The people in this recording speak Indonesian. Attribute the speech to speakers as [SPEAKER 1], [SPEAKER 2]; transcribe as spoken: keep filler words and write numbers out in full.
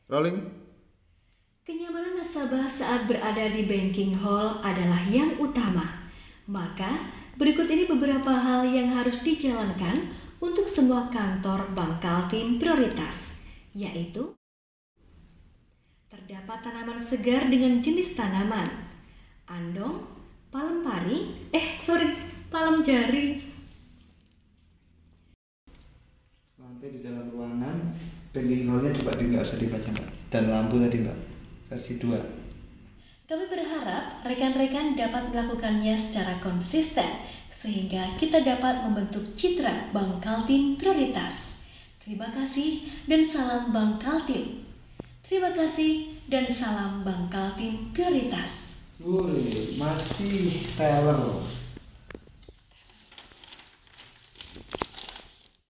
[SPEAKER 1] Rolling.
[SPEAKER 2] Kenyamanan nasabah saat berada di banking hall adalah yang utama. Maka, berikut ini beberapa hal yang harus dijalankan untuk semua kantor Bank Kaltim Prioritas, yaitu terdapat tanaman segar dengan jenis tanaman andong, palem pari, eh sorry, palem jari.
[SPEAKER 3] Lantai di dalam ruangan, banking hall-nya coba nggak usah dibaca Mbak. Dan lampu tadi Mbak, versi dua.
[SPEAKER 2] Kami berharap rekan-rekan dapat melakukannya secara konsisten sehingga kita dapat membentuk citra Bank Kaltim Prioritas. Terima kasih dan salam Bank Kaltim. Terima kasih dan salam Bank Kaltim Prioritas.
[SPEAKER 3] Woi, masih teller.